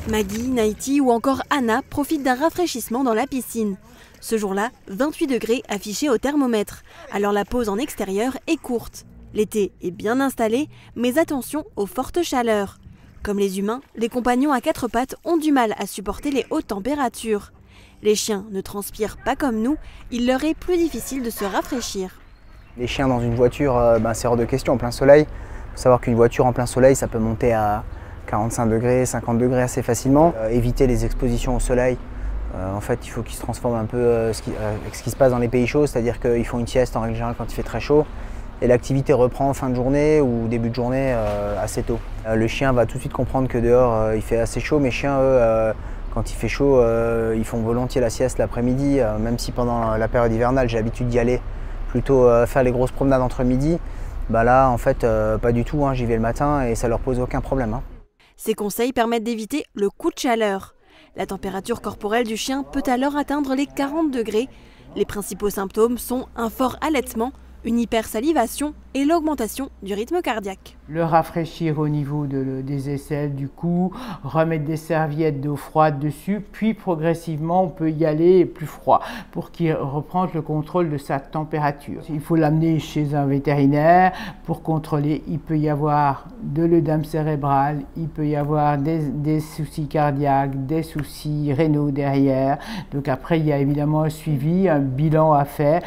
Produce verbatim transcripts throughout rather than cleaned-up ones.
Maggie, Naïti ou encore Anna profitent d'un rafraîchissement dans la piscine. Ce jour-là, vingt-huit degrés affichés au thermomètre, alors la pause en extérieur est courte. L'été est bien installé, mais attention aux fortes chaleurs. Comme les humains, les compagnons à quatre pattes ont du mal à supporter les hautes températures. Les chiens ne transpirent pas comme nous, il leur est plus difficile de se rafraîchir. Les chiens dans une voiture, euh, ben, c'est hors de question en plein soleil. Il faut savoir qu'une voiture en plein soleil, ça peut monter à quarante-cinq degrés, cinquante degrés assez facilement. Euh, éviter les expositions au soleil. Euh, en fait, il faut qu'ils se transforment un peu euh, ce qui, euh, avec ce qui se passe dans les pays chauds, c'est-à-dire qu'ils font une sieste en règle générale quand il fait très chaud. Et l'activité reprend en fin de journée ou début de journée euh, assez tôt. Euh, le chien va tout de suite comprendre que dehors euh, il fait assez chaud. Mes chiens, eux, euh, quand il fait chaud, euh, ils font volontiers la sieste l'après-midi, euh, même si pendant la période hivernale j'ai l'habitude d'y aller, plutôt euh, faire les grosses promenades entre midi. Bah là, en fait, euh, pas du tout, hein, j'y vais le matin et ça leur pose aucun problème. Hein. Ces conseils permettent d'éviter le coup de chaleur. La température corporelle du chien peut alors atteindre les quarante degrés. Les principaux symptômes sont un fort allaitement, une hypersalivation et l'augmentation du rythme cardiaque. Le rafraîchir au niveau de, des aisselles, du cou, remettre des serviettes d'eau froide dessus, puis progressivement on peut y aller plus froid pour qu'il reprenne le contrôle de sa température. Il faut l'amener chez un vétérinaire pour contrôler. Il peut y avoir de l'œdème cérébral, il peut y avoir des, des soucis cardiaques, des soucis rénaux derrière. Donc après il y a évidemment un suivi, un bilan à faire.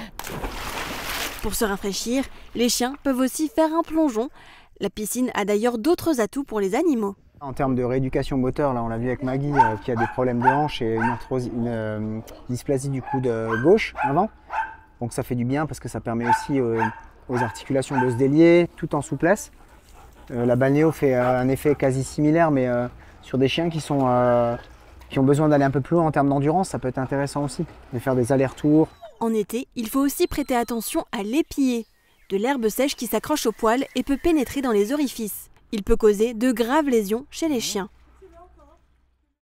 Pour se rafraîchir, les chiens peuvent aussi faire un plongeon. La piscine a d'ailleurs d'autres atouts pour les animaux. En termes de rééducation moteur, là on l'a vu avec Maggie euh, qui a des problèmes de hanche et une, arthrose, une euh, dysplasie du coude gauche avant. Donc ça fait du bien parce que ça permet aussi euh, aux articulations de se délier tout en souplesse. Euh, la balnéo fait euh, un effet quasi similaire, mais euh, sur des chiens qui, sont, euh, qui ont besoin d'aller un peu plus loin en termes d'endurance, ça peut être intéressant aussi, de faire des allers-retours. En été, il faut aussi prêter attention à l'épier, de l'herbe sèche qui s'accroche au poil et peut pénétrer dans les orifices. Il peut causer de graves lésions chez les chiens.